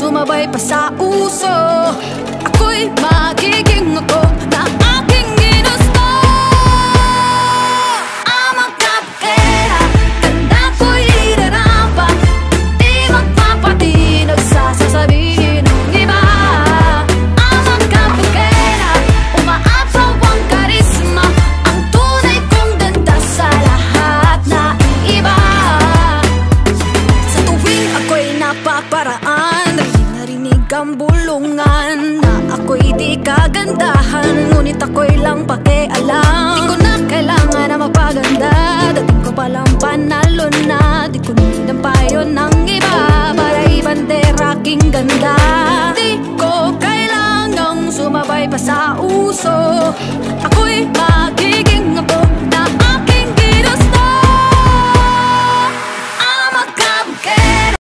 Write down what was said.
sumabay pa sa uso. Ako'y magiging ako na aking ginusto. Amang kapera, ganda ko'y idarapa. Di magpapatinag sa sasabihin ng iba. Amang kapera, umaapaw ang karisma. Ang tunay kong ganda sa lahat na iba. Sa tuwing ako'y napaparaan, narinig ang bulungan na ako'y di kagandahan, ngunit ako'y lang pakialam. Di ko na kailangan na magpaganda, dating ko palang panalo na. Di ko need ang payo ng iba para ibandera aking ganda. Di ko kailangang sumabay pa sa uso.